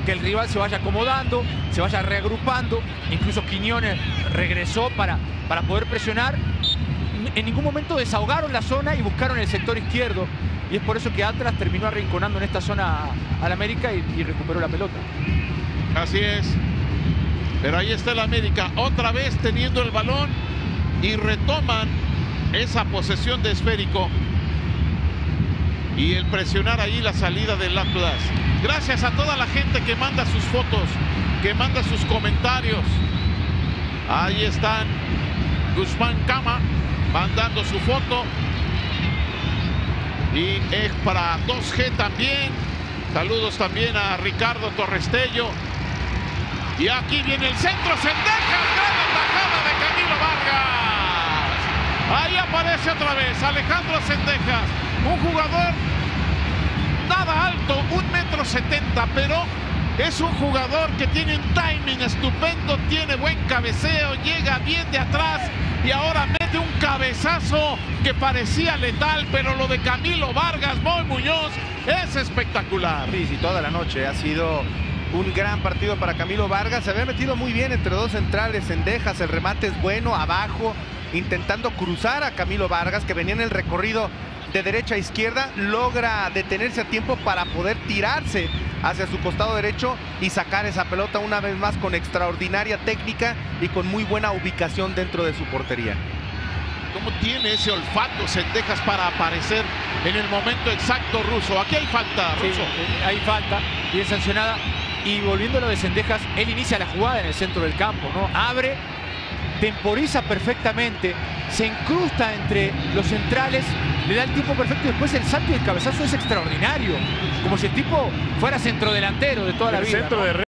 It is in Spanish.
que el rival se vaya acomodando, se vaya reagrupando. Incluso Quiñones regresó para poder presionar. En ningún momento desahogaron la zona y buscaron el sector izquierdo. Y es por eso que Atlas terminó arrinconando en esta zona al América y recuperó la pelota. Así es. Pero ahí está el América, otra vez teniendo el balón y retoman esa posesión de esférico. Y el presionar ahí la salida del Atlas. Gracias a toda la gente que manda sus fotos, que manda sus comentarios. Ahí están Guzmán Cama mandando su foto. Y es para 2G también. Saludos también a Ricardo Torrestello. Y aquí viene el centro, Zendejas, gran atajada de Camilo Vargas. Ahí aparece otra vez Alejandro Zendejas, un jugador nada alto, 1,70 m, pero es un jugador que tiene un timing estupendo, tiene buen cabeceo, llega bien de atrás y ahora mete un cabezazo que parecía letal, pero lo de Camilo Vargas, Moy Muñoz, es espectacular. Sí, toda la noche ha sido un gran partido para Camilo Vargas. Se había metido muy bien entre dos centrales, Zendejas, el remate es bueno, abajo, intentando cruzar a Camilo Vargas, que venía en el recorrido de derecha a izquierda, logra detenerse a tiempo para poder tirarse hacia su costado derecho y sacar esa pelota una vez más con extraordinaria técnica y con muy buena ubicación dentro de su portería. ¿Cómo tiene ese olfato Zendejas para aparecer en el momento exacto, Russo? Aquí hay falta, Russo. Sí, hay falta, bien sancionada. Y volviendo a lo de Zendejas, él inicia la jugada en el centro del campo, ¿no? Abre, temporiza perfectamente, se incrusta entre los centrales, le da el tiempo perfecto y después el salto y el cabezazo es extraordinario. Como si el tipo fuera centrodelantero de toda la vida, ¿no?